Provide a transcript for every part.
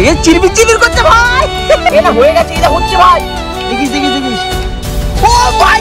এ চিরবির চিরবির করছে ভাই। এটা হয়ে গেছে, এটা হচ্ছে ভাই। দেখিস দেখিস দেখিস। ও ভাই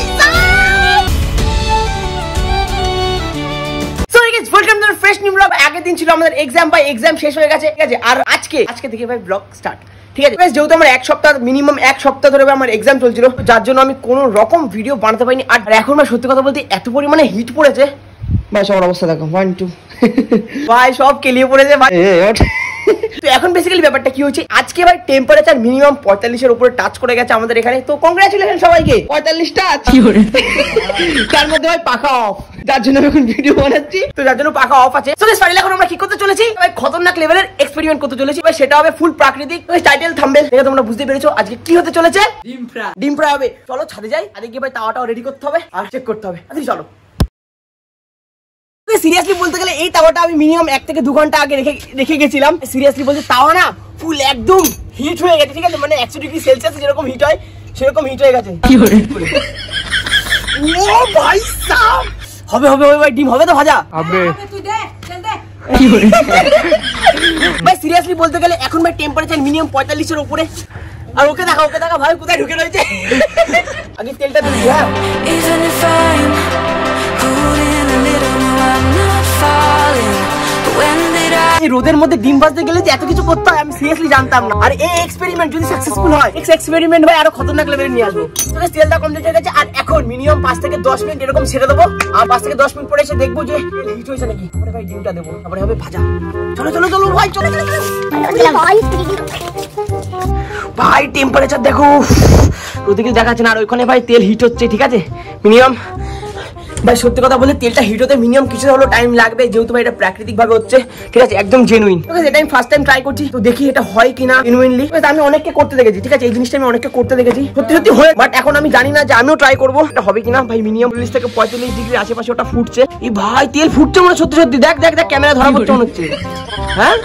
welcome to fresh new blog. আগের দিন ছিল আমাদের এক্সাম, ভাই এক্সাম শেষ হয়ে গেছে, ঠিক আছে। আর আজকে থেকে ভাই ব্লগ স্টার্ট, ঠিক আছে। যেহেতু আমার মিনিমাম এক সপ্তাহ ধরে আমার এক্সাম চলছিল, যার জন্য আমি কোনো রকম ভিডিও বানাতে পারিনি। আর এখন ভাই সত্যি কথা বলতে এত পরিমাণে হিট পড়েছে ভাই, সবার অবস্থা দেখো 1 2 ভাই সব কেলিয়ে পড়েছে ভাই। তো এখন বেসিক্যালি ব্যাপারটা কি হচ্ছে, আজকে ভাই টেম্পারেচার মিনিমাম 45 এর উপরে টাচ করে গেছে আমাদের এখানে। তো কংগ্রাচুলেশন সবাইকে, 45 টাচ। তার মধ্যে ভাই পাখা অফ, যার জন্য এখন ভিডিও বানাচ্ছি, তো যার জন্য পাখা অফ আছে। তো ফাইনালি এখন আমরা কি করতে চলেছি ভাই, খতরনাক লেভেলের এক্সপেরিমেন্ট করতে চলেছি ভাই। সেটা হবে ফুল প্রাকৃতিক। টাইটেল থাম্বনেল দেখে তোমরা বুঝতে পেরেছো আজকে কি হতে চলেছে। ডিম ফ্রাই হবে। চলো ছাদে যাই, আজকে গিয়ে ভাই তাওয়াটাও রেডি করতে হবে আর চেক করতে হবে। চলো। সিরিয়াসলি বলতে গেলে এই তাওয়াটা আমি মিনিমাম 1 থেকে 2 ঘন্টা আগে রেখে গেছিলাম। সিরিয়াসলি বলতে তাওয়া না ফুল একদম হিট হয়ে গেছে, ঠিক আছে। মানে 100 ডিগ্রি সেলসিয়াস যেরকম হিট হয় সেরকম হিট হয়ে গেছে। ও ভাই সাব, হবে হবে হবে ভাই, ডিম হবে তো ভাজা হবে। তুই দে চল দে। ভাই সিরিয়াসলি বলতে গেলে এখন ভাই টেম্পারেচার মিনিমাম 45 এর উপরে। আর ওকে দেখা ভাই কোথায় ঢুকে রয়েছে। আগে তেলটা দিই। হ্যাঁ রোদের মধ্যে ডিম ভাজতে গেলে যে এত কিছু করতে হয় আমি সিরিয়াসলি জানতাম না। আর এই এক্সপেরিমেন্ট যদি সাকসেসফুল হয়, এক্সপেরিমেন্ট ভাই আরো খতরনাক লেভেলে নিয়ে আসবো। তো তেলটা কমপ্লিট হয়ে গেছে, আর এখন মিনিমাম 5 থেকে 10 মিনিট এরকম ছেড়ে দেবো। আর 5 থেকে 10 মিনিট পরে এসে দেখবো যে হিট হয়েছে নাকি। তারপরে ভাই ডিমটা দেবো, তারপরে হবে ভাজা। চলো চলো চলো ভাই, চলো ভাই। টেম্পারেচার দেখো, ওদিকে দেখাচ্ছে না। আর ওইখানে ভাই তেল হিট হচ্ছে, ঠিক আছে। মিনিমাম ভাই সত্যি কথা বলতে তেলটা হিট হতে মিনিমাম কিছু হলো টাইম লাগবে, যেহেতু ভাই এটা প্রাকৃতিক ভাবে হচ্ছে, ঠিক আছে, একদম জেনুইন। এটা আমি ফার্স্ট টাইম ট্রাই করছি, তো দেখি এটা হয় কিনা জেনুইনলি। আমি অনেককে করতে দেখেছি, ঠিক আছে, এই জিনিসটা আমি অনেককে করতে দেখেছি, সত্যি সত্যি হয়। বাট এখন আমি জানি না যে আমিও ট্রাই করবো এটা হবে কিনা। ভাই মিনিমাম 40 থেকে 45 ডিগ্রি আশেপাশে ওটা ফুটছে। এই ভাই তেল ফুটছে মনে সত্যি সত্যি। দেখ দেখ দেখ, ক্যামেরা ধরা পড়ছে মনে হচ্ছে। হ্যাঁ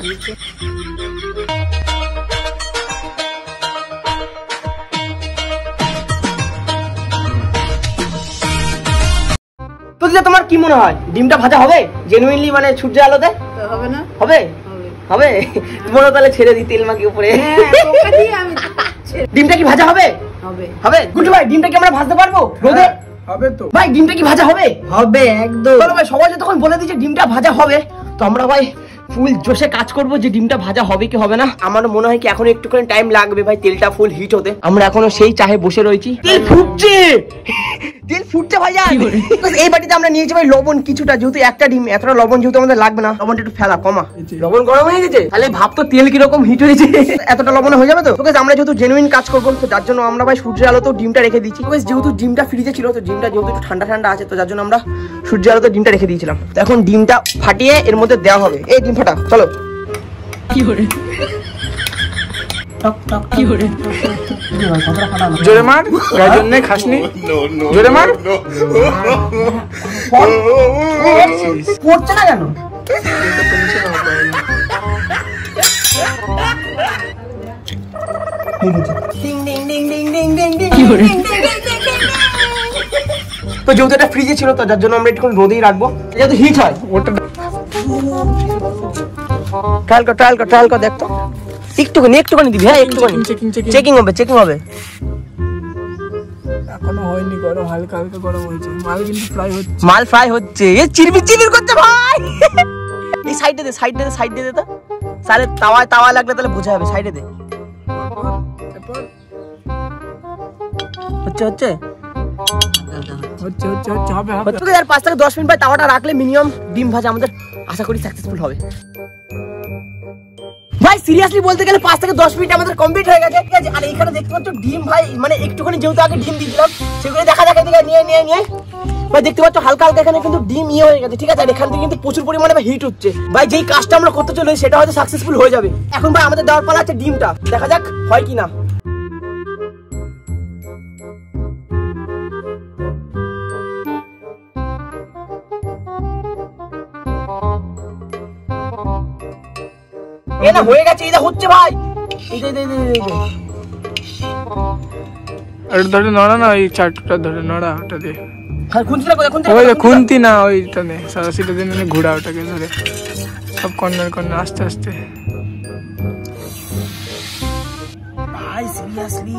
তোমার কি মনে হয় ডিমটা ভাজা হবে জেনুইনলি, মানে সূর্যের আলোতে? হবে না? হবে হবে। মনে তাহলে ছেড়ে দিই তেল মাখিয়ে উপরে। ডিমটা কি ভাজা হবে? হবে। গুড ভাই, ডিমটা কি আমরা ভাজতে পারবো রোদে? হবে তো ভাই। ডিমটা কি ভাজা হবে? হবে একদম। চলো ভাই সবাই যতক্ষণ বলে দিচ্ছে ডিমটা ভাজা হবে, তো আমরা ভাই ফুল জোশে কাজ করবো যে ডিমটা ভাজা হবে কি হবে না। আমার মনে হয় কি এখন একটুখানি টাইম লাগবে ভাই তেলটা ফুল হিট হতে। আমরা এখনো সেই চাহে বসে রয়েছি। তেল ফুটছে, তেল ফুটছে ভাই। এই বাটিতে আমরা নিয়েছি ভাই লবণ কিছুটা, যেহেতু একটা ডিম, এতটা লবণ যেহেতু আমাদের লাগবে না, লবণটা একটু ফেলা কমা। লবণ গরম হয়ে গেছে, তাহলে ভাব তো তেল কিরকম হিট হয়েছে। এতটা লবণ হয়ে যাবে তো। আমরা যেহেতু জেনুইন কাজ করবো, তো যার জন্য আমরা ভাই সূর্যের আলোতেও ডিমটা রেখে দিচ্ছি। যেহেতু ডিমটা ফ্রিজে ছিল, তো ডিমটা যেহেতু একটু ঠান্ডা ঠান্ডা আছে, তো যার জন্য আমরা সূর্যের আলোতে ডিমটা রেখে দিয়েছিলাম। তো এখন ডিমটা ফাটিয়ে এর মধ্যে দেওয়া হবে। এই ডিম ফাটা, চলো। জোরে মার, গায়ের জন্য খাসনি, জোরে মার। পড়ছে না কেন? তো যেহেতু এটা ফ্রিজে ছিল, তো যার জন্য আমরা একটু রোদেই রাখবো, যেহেতু হিট হয়। ওটা ট্রায়াল কর দেখতো, একটুখানি দিবি। হ্যাঁ একটুখানি চেকিং হবে। এখনো হয়নি গরম, হালকা হালকা গরম হয়েছে। মাল ফ্রাই হচ্ছে। এ চিরবির করছে ভাই। এই সাইডে দে তো। সারে তাওয়া লাগলে তাহলে বোঝা যাবে। সাইডে দে। হচ্ছে হবে। 5 থেকে 10 মিনিট ভাই তাওয়াটা রাখলে মিনিমাম ডিম ভাজা আমাদের আশা করি সাকসেসফুল হবে। ভাই সিরিয়াসলি বলতে গেলে 5 থেকে 10 মিনিট আমাদের কমপ্লিট হয়ে গেছে, ঠিক আছে। আর এখানে দেখতে পাচ্ছ ডিম ভাই, মানে একটুখানি যেহেতু আগে ডিম দিয়েছিলাম, সেগুলো দেখা নিয়ে ভাই দেখতে পাচ্ছ হালকা হালকা এখানে কিন্তু ডিম হয়ে গেছে, ঠিক আছে। আর এখান থেকে কিন্তু প্রচুর পরিমাণে হিট হচ্ছে ভাই। যেই কাজটা আমরা করতে চলেছি সেটা হয়তো সাকসেসফুল হয়ে যাবে। এখন ভাই আমাদের দেওয়ার পালা আছে ডিমটা, দেখা যাক হয় কিনা। এটা হয়ে গেছে, এটা হচ্ছে ভাই। ধরে নড়া না, ওই চারটা ধরে নড়া, ওটা দিয়ে খুন্তি না, ওইটা নে সারাশিটা দিয়ে ঘোড়া, ওটাকে ধরে সব কর্নার আস্তে আস্তে। সিরিয়াসলি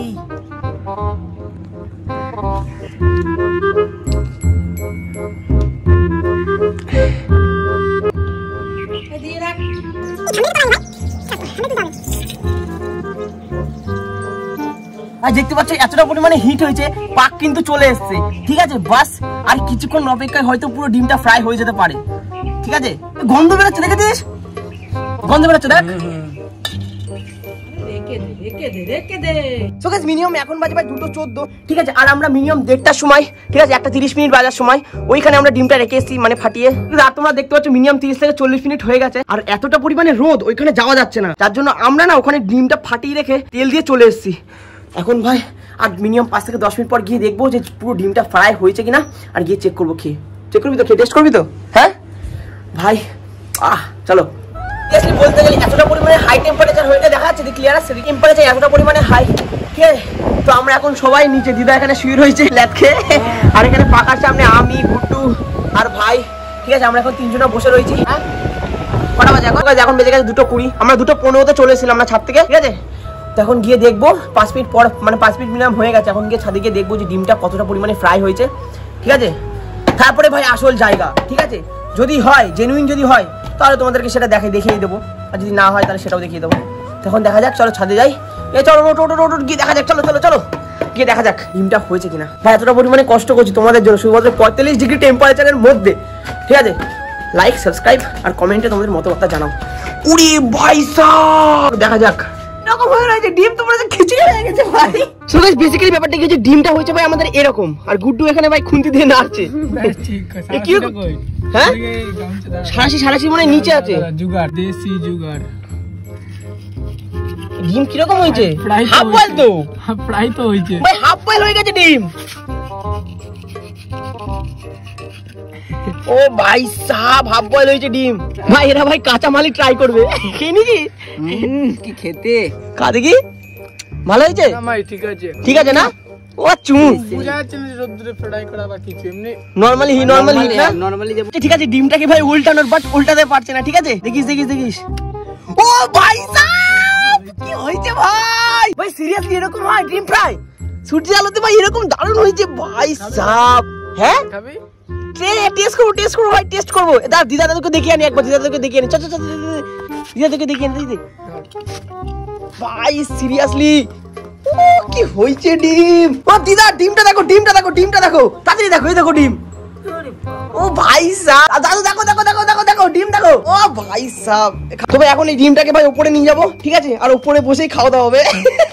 দেখতে পাচ্ছ এতটা পরিমাণে হিট হয়েছে, পাক কিন্তু চলে এসছে। ঠিক আছে, বাস আর কিছুক্ষণ অপেক্ষায় হয়তো পুরো ডিমটা ফ্রাই হয়ে যেতে পারে। ঠিক আছে, গন্ধ বেরোচ্ছে, দেখেছিস গন্ধ বেরোচ্ছে, দেখ। মিনিমাম এখন বাজে ভাই 2:14। ঠিক আছে, আর আমরা মিনিমাম 1:30টার সময়, ঠিক আছে, 1:30 মিনিট বাজার সময় ওইখানে আমরা ডিমটা রেখে এসেছি, মানে ফাটিয়ে। আর তোমরা দেখতে পাচ্ছ মিনিমাম 30 থেকে 40 মিনিট হয়ে গেছে, আর এতটা পরিমাণে রোদ ওইখানে যাওয়া যাচ্ছে না, যার জন্য আমরা না ওখানে ডিমটা ফাটিয়ে রেখে তেল দিয়ে চলে এসেছি। এখন ভাই আর মিনিমাম 5 থেকে 10 মিনিট পর গিয়ে দেখবো যে পুরো ডিমটা ফ্রাই হয়েছে কিনা, আর গিয়ে চেক করবো। খেয়ে চেক করবি তো, খেয়ে টেস্ট করবি তো? হ্যাঁ ভাই, চলো। বলতে গেলে এতটা পরিমাণে হাই টেম্পারেচার হয়ে দেখা যাচ্ছে, ক্লিয়ার আছে টেম্পারেচার এতটা পরিমাণে হাই। ঠিক আছে, তো আমরা এখন সবাই নিচে, দিদা এখানে শুয়ে রয়েছে ল্যাদ খেয়ে, আর এখানে পাকার সামনে আমি, গুড্ডু আর ভাই। ঠিক আছে, আমরা এখন 3 জনা বসে রয়েছি। হ্যাঁ, কটা বাজে এখন? বেজে গেছে 2:20। আমরা 2:15-তে চলে এসেছিলাম আমরা ছাদ থেকে। ঠিক আছে, তো এখন গিয়ে দেখবো 5 মিনিট পর, মানে 5 মিনিট মিনিমাম হয়ে গেছে। এখন গিয়ে ছাদে গিয়ে দেখবো যে ডিমটা কতটা পরিমাণে ফ্রাই হয়েছে। ঠিক আছে, তারপরে ভাই আসল জায়গা। ঠিক আছে, যদি হয় জেনুইন, যদি হয় তাহলে তোমাদেরকে সেটা দেখিয়ে দেবো, আর যদি না হয় তাহলে সেটাও দেখিয়ে দেবো। তখন দেখা যাক, চলো ছাদে যাই। চলো রোড গিয়ে দেখা যাক, চলো গিয়ে দেখা যাক ডিমটা হয়েছে কিনা। ভাই এতটা পরিমাণে কষ্ট করছি তোমাদের জন্য, শুধুমাত্র 45 ডিগ্রি টেম্পারেচারের মধ্যে। ঠিক আছে, লাইক, সাবস্ক্রাইব আর কমেন্টে তোমাদের মতামতটা জানাও। উড়ি ভাই সাব, দেখা যাক। এরকম হয়ে রয়েছে ডিম, তোমরা খিচুড়ি হয়ে গেছে ভাই। সো গাইস, বেসিক্যালি ব্যাপারটা কি হচ্ছে, ডিমটা হয়েছে ভাই আমাদের এরকম, আর গুড্ডু এখানে ভাই খুন্তি দিয়ে নাড়ছে। কি হ্যাঁ, সারাশি মানে নিচে আছে। জুগাড়, দেশি জুগাড়। ডিম কিরকম হয়েছে? হাফ বয়েল তো, ফ্রাই তো হয়েছে ভাই, হাফ বয়েল হয়ে গেছে ডিম। ও ভাই সাব, হাফ বয়েল হয়েছে ডিম। ভাই এরা ভাই কাঁচা মালই ট্রাই করবে। খেয়ে নিছি কি খেতে, খা দেখি ভালো হয়েছে? ঠিক আছে না? ও চুন বুঝা যাচ্ছে না রোদ্রে ফ্রাই করা বা কিছু, এমনি নরমালি ঠিক আছে, ডিমটাকে ভাই উল্টানোর, বাট উল্টাতে পারছে না। ঠিক আছে, দেখিস। ও ভাই সাব, কি হয়েছে ভাই? ভাই সিরিয়াসলি এরকম হয় ডিম ফ্রাই? সূর্যের আলোতে ভাই এরকম দারুণ হয়েছে ভাই সাব। হ্যাঁ, খাবি? টেস্ট করবো ভাই, টেস্ট করবো। দিদা তোকে দেখিয়ে আনি একবার, দিদা তোকে দেখিয়ে আনি। চল দিদা তোকে দেখিয়ে আনি ভাই। সিরিয়াসলি কি হয়েছে ডিম? ও দিদা ডিমটা দেখো, তাড়াতাড়ি দেখো, এই দেখো ডিম। ও ভাই সাব, দাদু দেখো ডিম দেখো। ও ভাই সাব, তবে এখন এই ডিমটাকে ভাই উপরে নিয়ে যাবো। ঠিক আছে, আর উপরে বসেই খাওয়া দাওয়া হবে।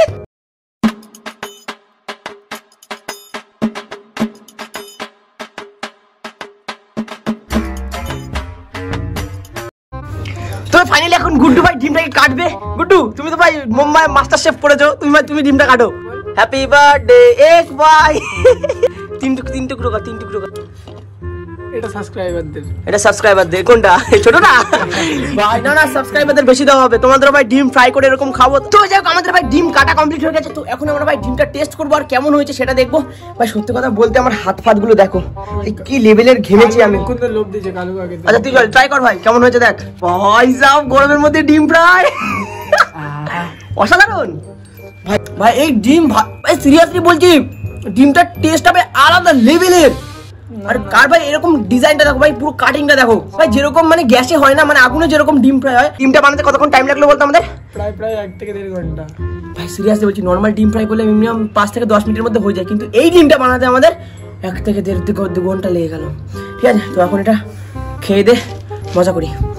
তবে ফাইনালি এখন গুড্ডু ভাই ডিমটাকে কাটবে। গুড্ডু, তুমি তো ভাই মুম্বাই মাস্টার শেফ করেছো, তুমি ডিমটা কাটো। হ্যাপি বার্থডে এক ভাই। তিন টুকরো কর। এটা সাবস্ক্রাইবারদের কোনটা ছোট না ভাই? না সাবস্ক্রাইবারদের বেশি দেওয়া হবে। তোমাদের ভাই ডিম ফ্রাই করে এরকম খাবো। তো যাই হোক, আমাদের ভাই ডিম কাটা কমপ্লিট হয়ে গেছে। তো এখন আমরা ভাই ডিমটা টেস্ট করবো, আর কেমন হয়েছে সেটা দেখবো। ভাই সত্যি কথা বলতে আমার হাত ফাত গুলো দেখো কি লেভেলের ঘেমেছি আমি। আচ্ছা তুই ট্রাই কর ভাই, কেমন হয়েছে দেখ। ভাই সাব, গরমের মধ্যে ডিম ফ্রাই অসাধারণ ভাই। এই ডিম ভাই সিরিয়াসলি বলছি, ডিমটার টেস্ট হবে আলাদা লেভেলের। আর কার ভাই এরকম ডিজাইনটা দেখো ভাই, পুরো কাটিংটা দেখো ভাই, যেরকম মানে গ্যাসে হয় না, মানে আগুনে যেরকম ডিম ফ্রাই হয়। ডিমটা বানাতে কতক্ষণ টাইম লাগলো বলতো আমাদের? প্রায় 1 থেকে 1.5 ঘন্টা। ভাই সিরিয়াসলি বলছি, নর্মাল ডিম ফ্রাই করলে মিনিমাম 5 থেকে 10 মিনিটের মধ্যে হয়ে যায়, কিন্তু এই ডিমটা বানাতে আমাদের 1 থেকে 1.5 ঘন্টা লেগে গেল। ঠিক আছে, তো এখন এটা খেয়ে দে মজা করি।